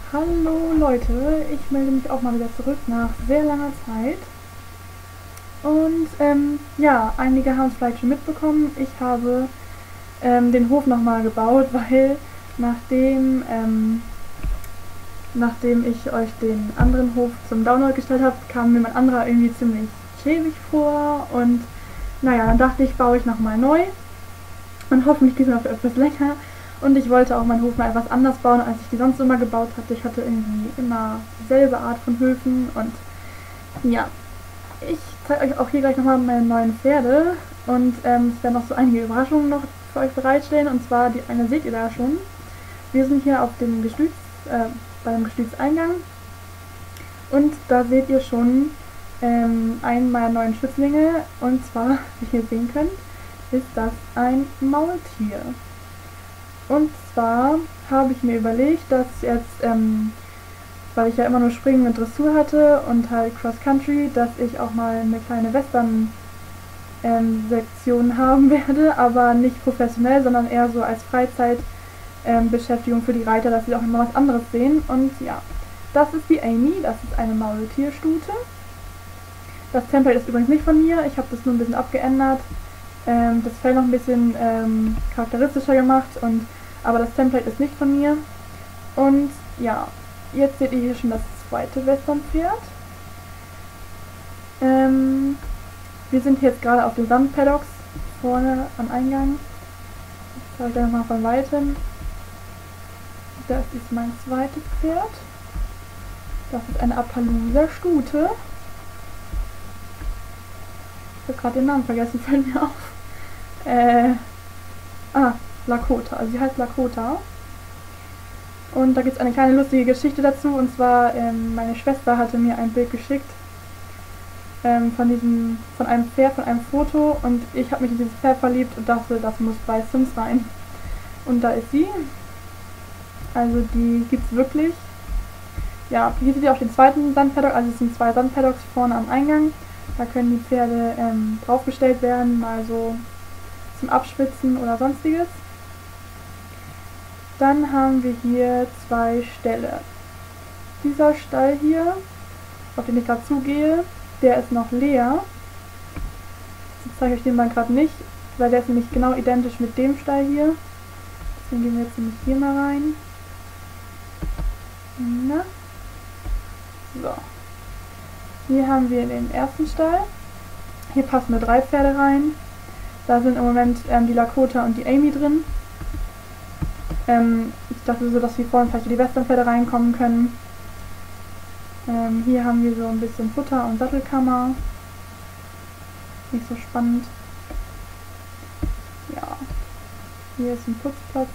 Hallo Leute, ich melde mich auch mal wieder zurück nach sehr langer Zeit. Und ja, einige haben es vielleicht schon mitbekommen. Ich habe den Hof nochmal gebaut, weil nachdem ich euch den anderen Hof zum Download gestellt habe, kam mir mein anderer irgendwie ziemlich schäbig vor. Und naja, dann dachte ich, baue ich nochmal neu. Und hoffentlich diesmal für etwas länger. Und ich wollte auch meinen Hof mal etwas anders bauen, als ich die sonst immer gebaut hatte. Ich hatte irgendwie immer dieselbe Art von Höfen und ja, ich zeige euch auch hier gleich nochmal meine neuen Pferde und ich werde noch so einige Überraschungen noch für euch bereitstellen und zwar die eine seht ihr da schon. Wir sind hier auf dem beim Gestütseingang und da seht ihr schon einen meiner neuen Schützlinge und zwar, wie ihr sehen könnt, ist das ein Maultier. Und zwar habe ich mir überlegt, dass jetzt, weil ich ja immer nur Springen und Dressur hatte und halt Cross Country, dass ich auch mal eine kleine Western-Sektion haben werde, aber nicht professionell, sondern eher so als Freizeitbeschäftigung für die Reiter, dass sie auch immer was anderes sehen. Und ja, das ist die Amy, das ist eine Maultierstute. Das Template ist übrigens nicht von mir, ich habe das nur ein bisschen abgeändert. Das Fell noch ein bisschen charakteristischer gemacht, aber das Template ist nicht von mir. Und ja, jetzt seht ihr hier schon das zweite Westernpferd. Wir sind jetzt gerade auf den Sandpaddocks vorne am Eingang. Ich zeige euch mal von weitem. Das ist mein zweites Pferd. Das ist eine Appaloosa-Stute. Ich habe gerade den Namen vergessen, fällt mir auf. Lakota. Also sie heißt Lakota. Und da gibt es eine kleine lustige Geschichte dazu. Und zwar, meine Schwester hatte mir ein Bild geschickt von einem Pferd, von einem Foto. Und ich habe mich in dieses Pferd verliebt und dachte, das muss bei Sims rein. Und da ist sie. Also die gibt es wirklich. Ja, hier seht ihr auch den zweiten Sandpaddock. Also es sind zwei Sandpaddocks vorne am Eingang. Da können die Pferde draufgestellt werden, mal so zum Abschwitzen oder sonstiges. Dann haben wir hier zwei Ställe. Dieser Stall hier, auf den ich gerade zugehe, der ist noch leer. Jetzt zeige ich euch den mal gerade nicht, weil der ist nämlich genau identisch mit dem Stall hier. Deswegen gehen wir jetzt nämlich hier mal rein. Na. So. Hier haben wir den ersten Stall. Hier passen nur 3 Pferde rein. Da sind im Moment die Lakota und die Amy drin. Ich dachte so, dass hier vorne vielleicht die Westernpferde reinkommen können. Hier haben wir so ein bisschen Futter und Sattelkammer. Nicht so spannend. Ja. Hier ist ein Putzplatz.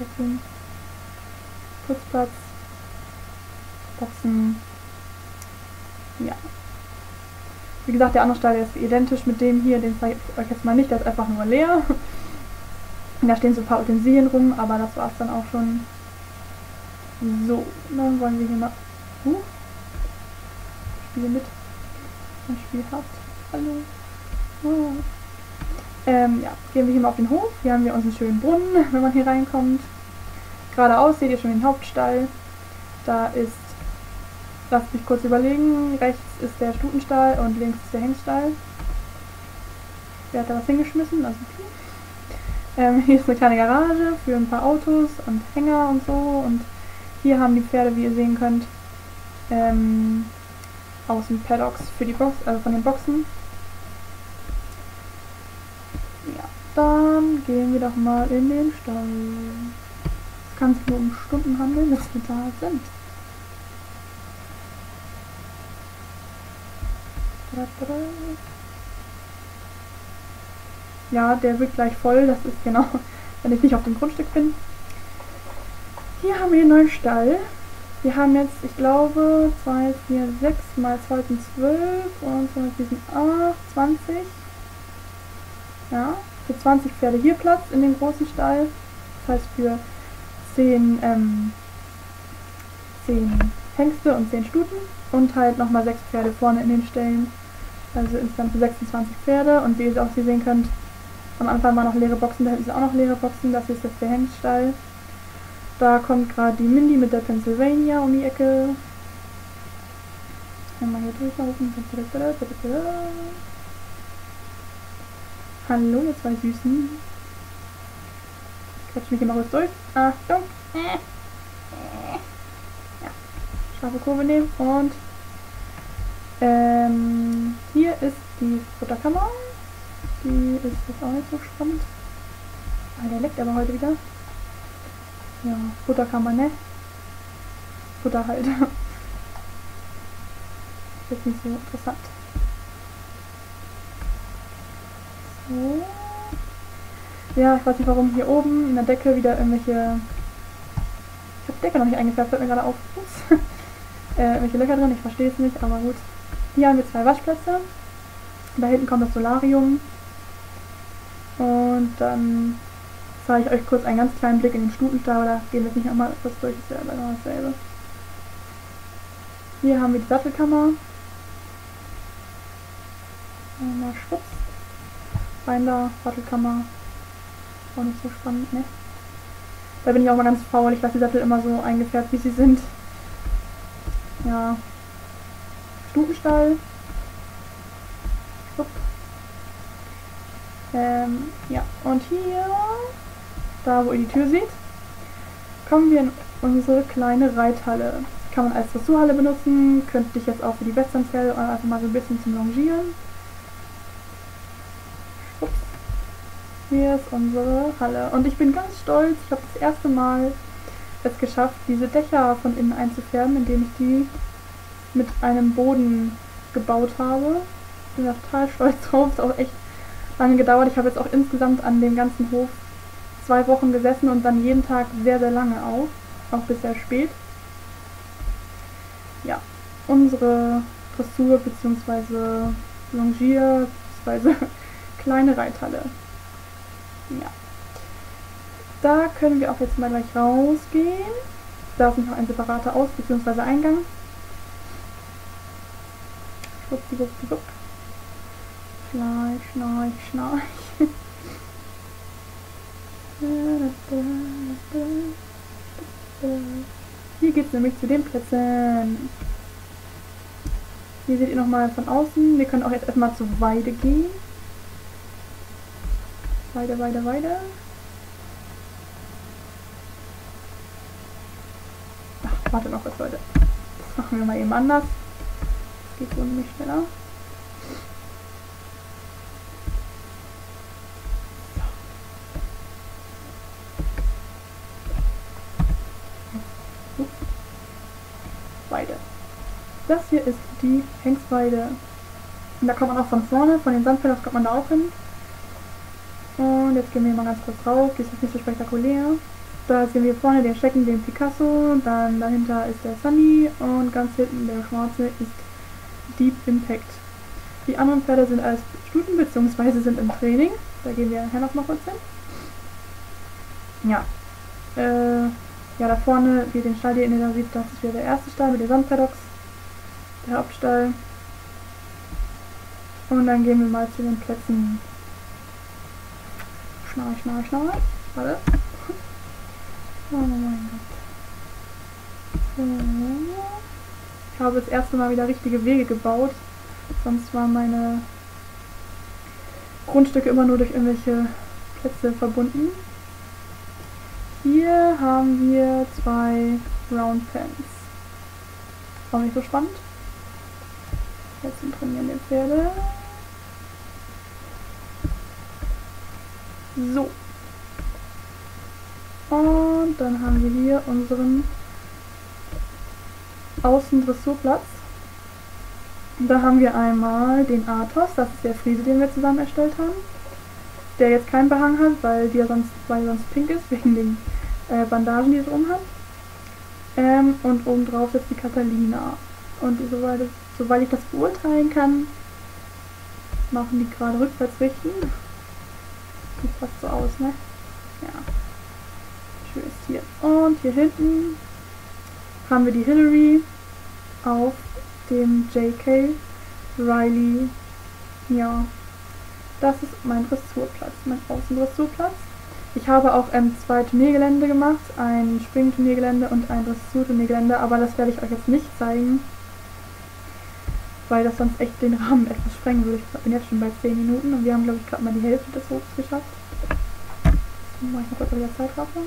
Putzplatz. Boxen. Ja. Wie gesagt, der andere Stall der ist identisch mit dem hier. Den zeige ich euch jetzt mal nicht. Der ist einfach nur leer. Da stehen so ein paar Utensilien rum, aber das war es dann auch schon. So, dann wollen wir hier mal. Spiele mit. Ein Spiel habt. Hallo. Oh. Ja, gehen wir hier mal auf den Hof. Hier haben wir unseren schönen Brunnen, wenn man hier reinkommt. Geradeaus seht ihr schon den Hauptstall. Da ist, lasst mich kurz überlegen, rechts ist der Stutenstall und links ist der Hengststall. Wer hat da was hingeschmissen? Also hier ist eine kleine Garage für ein paar Autos und Hänger und so. Und hier haben die Pferde, wie ihr sehen könnt, außen Paddocks für die Box, also von den Boxen. Ja, dann gehen wir doch mal in den Stall. Es kann sich nur um Stunden handeln, bis wir da sind. Ja, der wird gleich voll, das ist genau, wenn ich nicht auf dem Grundstück bin. Hier haben wir den neuen Stall. Wir haben jetzt, ich glaube, 2, 4, 6 mal 2 sind 12 und 2 sind 8, 20. Ja, für 20 Pferde hier Platz in dem großen Stall. Das heißt für 10 Hengste und 10 Stuten und halt nochmal 6 Pferde vorne in den Ställen. Also insgesamt für 26 Pferde und wie ihr auch hier sehen könnt, am Anfang waren noch leere Boxen, da hinten sind auch noch leere Boxen, das ist jetzt der Hengststall. Da kommt gerade die Mindy mit der Pennsylvania um die Ecke. Einmal hier durchlaufen. Hallo, ihr zwei Süßen. Quatsch mich hier mal kurz durch. Achtung. Ja. Scharfe Kurve nehmen. Und hier ist die Futterkammer. Die ist jetzt auch nicht so spannend. Der leckt aber heute wieder. Ja, Futterkammer, ne? Futter halt. Ist jetzt nicht so interessant. So. Ja, ich weiß nicht, warum hier oben in der Decke wieder irgendwelche... Ich habe die Decke noch nicht eingefärbt, fällt mir gerade auf. Welche Löcher drin, ich verstehe es nicht, aber gut. Hier haben wir 2 Waschplätze. Da hinten kommt das Solarium. Und dann zeige ich euch kurz einen ganz kleinen Blick in den Stutenstall, da gehen wir jetzt nicht nochmal kurz durch, ist ja immer dasselbe. Hier haben wir die Sattelkammer. Einmal schwupps. Rein da, Sattelkammer. Auch nicht so spannend, ne? Da bin ich auch mal ganz faul, ich lasse die Sattel immer so eingefärbt, wie sie sind. Ja. Stutenstall. Schwupp. Ja, und hier, da wo ihr die Tür seht, kommen wir in unsere kleine Reithalle. Kann man als Dressurhalle benutzen, könnte ich jetzt auch für die Westernzell oder einfach mal so ein bisschen zum Longieren. Ups. Hier ist unsere Halle. Und ich bin ganz stolz, ich habe das erste Mal es geschafft, diese Dächer von innen einzufärben, indem ich die mit einem Boden gebaut habe. Ich bin da total stolz drauf, ist auch echt lange gedauert. Ich habe jetzt auch insgesamt an dem ganzen Hof 2 Wochen gesessen und dann jeden Tag sehr, sehr lange auch bis sehr spät. Ja, unsere Dressur bzw. Longier bzw. kleine Reithalle. Ja. Da können wir auch jetzt mal gleich rausgehen. Da ist noch ein separater Aus- bzw. Eingang. Schwuppdiwuppdiwupp. Schnarch, schnarch, schnarch. Hier geht es nämlich zu den Plätzen. Hier seht ihr nochmal von außen. Wir können auch jetzt erstmal zur Weide gehen. Weide, Weide, Weide. Ach, warte noch was, Leute. Das machen wir mal eben anders. Das geht so nämlich schneller. Weide. Das hier ist die Hengstweide. Und da kommt man auch von vorne, von den Sandfeldern kommt man da auch hin. Und jetzt gehen wir mal ganz kurz rauf, die ist jetzt nicht so spektakulär. Da sehen wir vorne den Schecken, den Picasso, dann dahinter ist der Sunny und ganz hinten der schwarze ist Deep Impact. Die anderen Pferde sind als Stuten bzw. sind im Training. Da gehen wir nachher noch mal kurz hin. Ja. Ja, da vorne, wie den Stall, den ihr da seht, das ist wieder der erste Stall mit den Sandpaddocks. Der Hauptstall. Und dann gehen wir mal zu den Plätzen. Schnarch, schnarch, schnarch. Warte. Oh mein Gott. So. Ich habe das erste Mal wieder richtige Wege gebaut. Sonst waren meine Grundstücke immer nur durch irgendwelche Plätze verbunden. Hier haben wir 2 Round Pens. Auch nicht so spannend. Jetzt zum Trainieren der Pferde. So. Und dann haben wir hier unseren Außendressurplatz. Da haben wir einmal den Athos, das ist der Friese, den wir zusammen erstellt haben. Der jetzt keinen Behang hat, weil er sonst pink ist, wegen den Bandagen, die er drum hat. Und obendrauf ist die Catalina. Und soweit ich das beurteilen kann, machen die gerade rückwärts richten. Sieht fast so aus, ne? Ja. Schön ist hier. Und hier hinten haben wir die Hillary auf dem J.K. Riley. Ja. Das ist mein Dressurplatz, mein Außendressurplatz. Ich habe auch 2 Turniergelände gemacht, ein Springturniergelände und ein Dressurturniergelände, aber das werde ich euch jetzt nicht zeigen, weil das sonst echt den Rahmen etwas sprengen würde. Ich bin jetzt schon bei 10 Minuten und wir haben, glaube ich, gerade mal die Hälfte des Hofs geschafft. Dann mache ich mal kurz wieder Zeitraffer.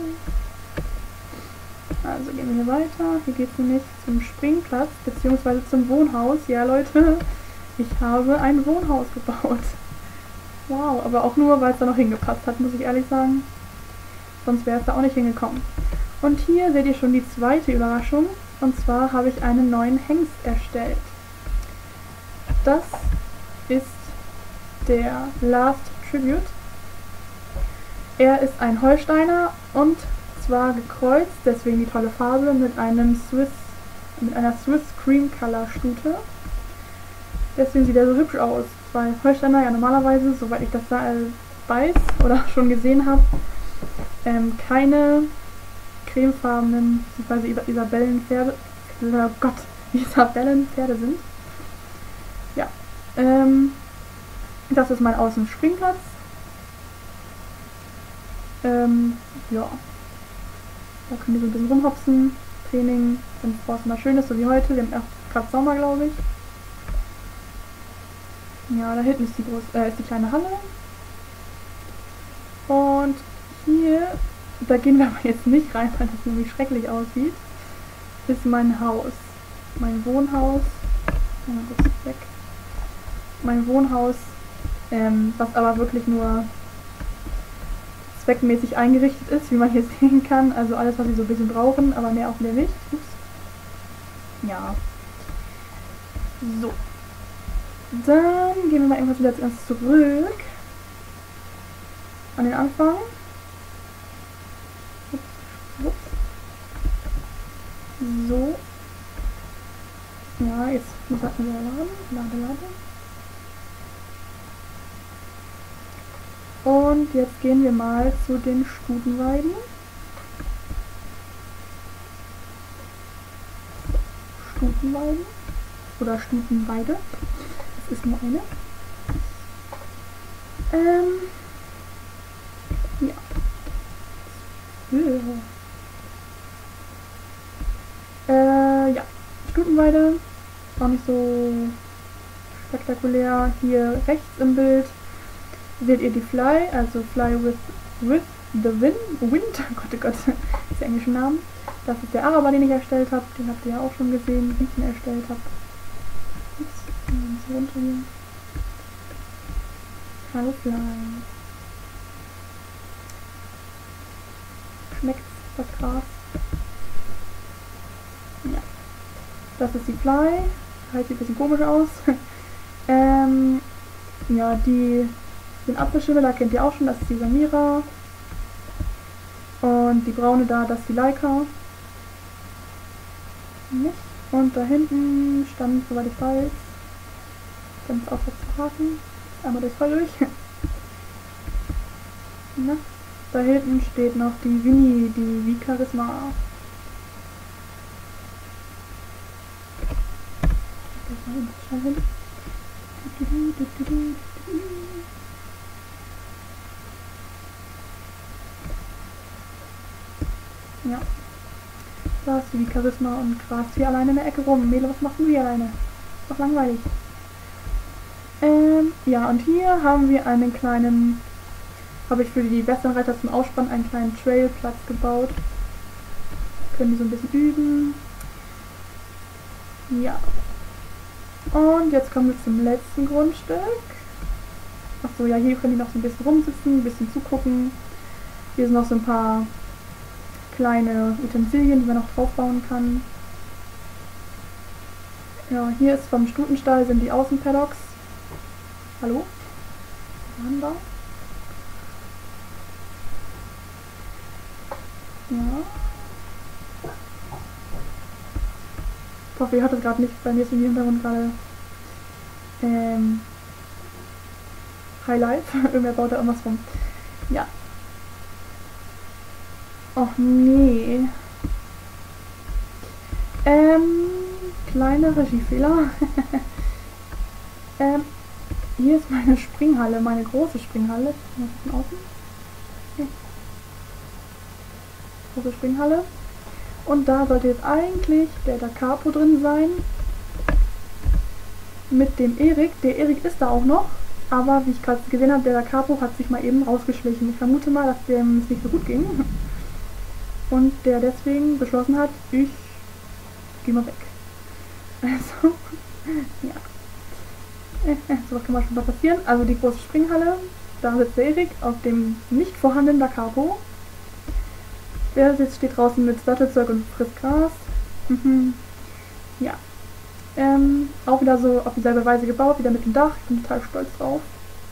Also gehen wir hier weiter. Hier geht es nämlich zum Springplatz, beziehungsweise zum Wohnhaus. Ja, Leute, ich habe ein Wohnhaus gebaut. Wow, aber auch nur, weil es da noch hingepasst hat, muss ich ehrlich sagen. Sonst wäre es da auch nicht hingekommen. Und hier seht ihr schon die zweite Überraschung. Und zwar habe ich einen neuen Hengst erstellt. Das ist der Last Tribute. Er ist ein Holsteiner und zwar gekreuzt, deswegen die tolle Farbe, mit einer Swiss Cream Color Stute. Deswegen sieht er so hübsch aus, weil Holsteiner ja normalerweise, soweit ich das weiß oder schon gesehen habe, keine cremefarbenen bzw. Isabellenpferde sind. Ja, das ist mein Außenspringplatz. Ja, da können wir so ein bisschen rumhopsen, Training, wenn es draußen mal schön ist, so wie heute. Wir haben auch gerade Sommer, glaube ich. Ja, da hinten ist die kleine Halle. Und hier, da gehen wir aber jetzt nicht rein, weil das nämlich schrecklich aussieht, ist mein Haus. Mein Wohnhaus. Das ist weg. Mein Wohnhaus, was aber wirklich nur zweckmäßig eingerichtet ist, wie man hier sehen kann. Also alles, was sie so ein bisschen brauchen, aber mehr auch wieder nicht. Ups. Ja. So. Dann gehen wir mal irgendwas wieder ganz zurück. An den Anfang. Ups. Ups. So. Ja, jetzt muss er wieder laden. Lade. Und jetzt gehen wir mal zu den Stutenweiden. Stutenweiden. Oder Stutenweide. Das ist nur eine. Ja. Ja. Stutenweide. Auch nicht so spektakulär. Hier rechts im Bild seht ihr die Fly, also Fly with the Wind. Oh Gott, das ist der englische Name. Das ist der Araber, den ich erstellt habe. Den habt ihr ja auch schon gesehen, wie ich ihn erstellt habe. Ups, so runter hier. Hallo Fly. Schmeckt das Gras? Ja. Das ist die Fly. Halt sieht ein bisschen komisch aus. Ja, den Apfelschimmel, da kennt ihr auch schon, das ist die Samira. Und die braune da, das ist die Laika. Nicht. Und da hinten stand, soweit ich weiß, ganz aufwärts zu haken. Einmal durchs Feuer durch. Na, da hinten steht noch die Winnie, die Vikarisma. Ja. Da ist die Charisma und grast hier alleine in der Ecke rum. Mele, was machst du hier alleine? Ist doch langweilig. Ja, und hier haben wir einen kleinen, habe ich für die Westernreiter zum Ausspannen einen kleinen Trailplatz gebaut. Können die so ein bisschen üben. Ja. Und jetzt kommen wir zum letzten Grundstück. Achso, ja, hier können die noch so ein bisschen rumsitzen, ein bisschen zugucken. Hier sind noch so ein paar kleine Utensilien, die man noch draufbauen kann. Ja, hier ist vom Stutenstall sind die Außenpaddocks. Hallo? Da. Ja. Ich hoffe, ihr hört es gerade nicht, bei mir ist im Hintergrund gerade Highlight. Irgendwer baut da irgendwas rum. Ja. Och nee. Kleiner Regiefehler. Hier ist meine Springhalle, meine große Springhalle. Von außen. große Springhalle. Und da sollte jetzt eigentlich der Da Capo drin sein. Mit dem Erik. Der Erik ist da auch noch. Aber wie ich gerade gesehen habe, der Da Capo hat sich mal eben rausgeschlichen. Ich vermute mal, dass dem es nicht so gut ging. Und der deswegen beschlossen hat, ich gehe mal weg. Also, ja. Sowas kann mal schon mal passieren. Also die große Springhalle. Da sitzt der Erik auf dem nicht vorhandenen Da Capo. Der steht draußen mit Sattelzeug und frisst Gras. Ja. Auch wieder so auf dieselbe Weise gebaut, wieder mit dem Dach. Ich bin total stolz drauf.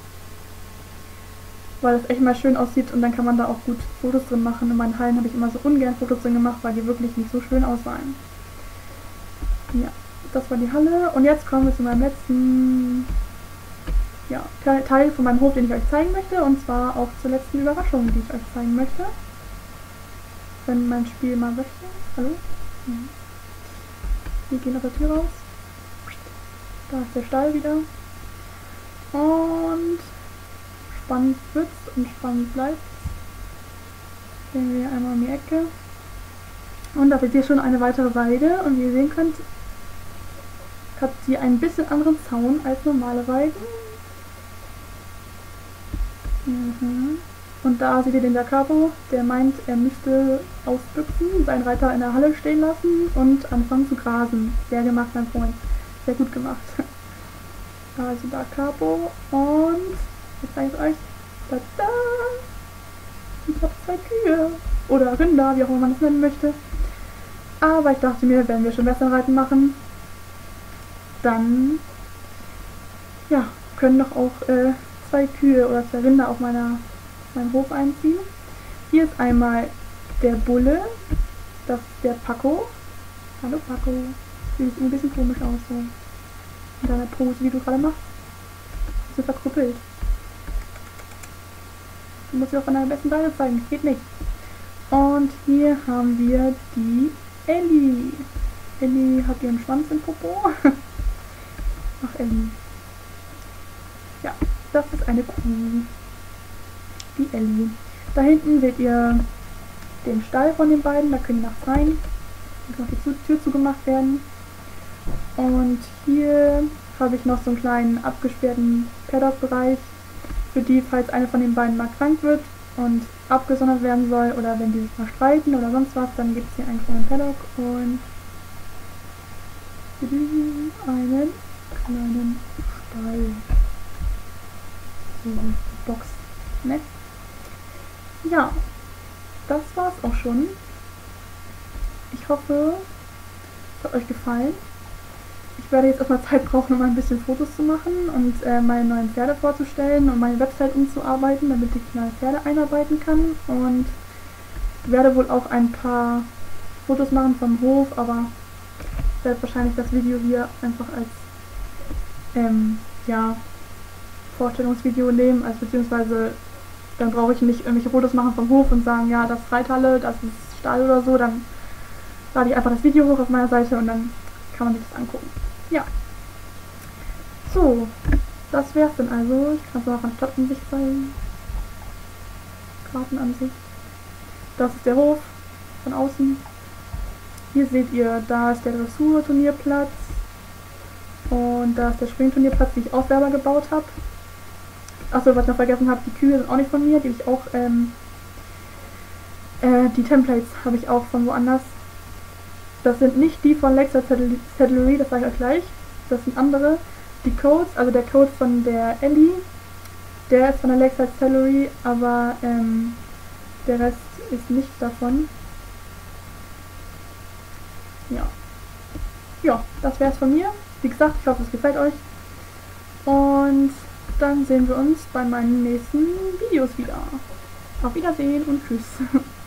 Weil das echt mal schön aussieht und dann kann man da auch gut Fotos drin machen. In meinen Hallen habe ich immer so ungern Fotos drin gemacht, weil die wirklich nicht so schön aussahen. Ja, das war die Halle. Und jetzt kommen wir zu meinem letzten Teil von meinem Hof, den ich euch zeigen möchte. Und zwar auch zur letzten Überraschung, die ich euch zeigen möchte. Wenn mein Spiel mal möchte. Hallo? Ja. Wir gehen aus der Tür raus. Da ist der Stall wieder. Und spannend wird's und spannend bleibt's. Gehen wir einmal um die Ecke. Und da ist hier schon eine weitere Weide. Und wie ihr sehen könnt, hat sie einen bisschen anderen Zaun als normale Weiden. Und da seht ihr den Da Capo, der meint, er müsste ausbüchsen, seinen Reiter in der Halle stehen lassen und anfangen zu grasen. Sehr gemacht, mein Freund. Sehr gut gemacht. Also Da Capo und jetzt zeige ich euch. Tada! Ich habe 2 Kühe. Oder Rinder, wie auch immer man es nennen möchte. Aber ich dachte mir, wenn wir schon Westernreiten machen, dann ja, können doch auch 2 Kühe oder 2 Rinder auf meinem Hof einziehen. Hier ist einmal der Bulle, das ist der Paco. Hallo Paco. Sieht ein bisschen komisch aus so. In deiner Pose, wie du gerade machst. So verkrüppelt. Du musst dir auch von deiner besten Seite zeigen, das geht nicht. Und hier haben wir die Ellie. Ellie hat ihren Schwanz im Popo. Ach Ellie. Ja, das ist eine Kuh. Die Ellie. Da hinten seht ihr den Stall von den beiden, da können die nachts rein. Da kann auch die Tür zugemacht werden. Und hier habe ich noch so einen kleinen abgesperrten Paddock-Bereich, für die, falls eine von den beiden mal krank wird und abgesondert werden soll oder wenn die sich mal streiten oder sonst was, dann gibt es hier einen kleinen Paddock und einen kleinen Stall. So, Box, ne? Ja, das war's auch schon. Ich hoffe, es hat euch gefallen. Ich werde jetzt erstmal Zeit brauchen, um ein bisschen Fotos zu machen und meine neuen Pferde vorzustellen und meine Website umzuarbeiten, damit ich neue Pferde einarbeiten kann. Und werde wohl auch ein paar Fotos machen vom Hof, aber ich werde wahrscheinlich das Video hier einfach als Vorstellungsvideo nehmen, also beziehungsweise dann brauche ich nicht irgendwelche Fotos machen vom Hof und sagen, ja, das ist Reithalle, das ist Stall oder so, dann lade ich einfach das Video hoch auf meiner Seite und dann kann man sich das angucken. Ja. So, das wär's dann also. Ich kann es mal von Stadtansicht zeigen. Gartenansicht. Das ist der Hof von außen. Hier seht ihr, da ist der Dressur-Turnierplatz. Und da ist der Springturnierplatz, den ich auch selber gebaut habe. Achso, was ich noch vergessen habe, die Kühe sind auch nicht von mir, die habe ich auch, die Templates habe ich auch von woanders. Das sind nicht die von Lakeside Saddlery, das sage ich euch gleich. Das sind andere. Die Codes, also der Code von der Ellie, der ist von der Lakeside Saddlery, aber der Rest ist nicht davon. Ja. Ja, das wäre es von mir. Wie gesagt, ich hoffe, es gefällt euch. Und dann sehen wir uns bei meinen nächsten Videos wieder. Auf Wiedersehen und tschüss.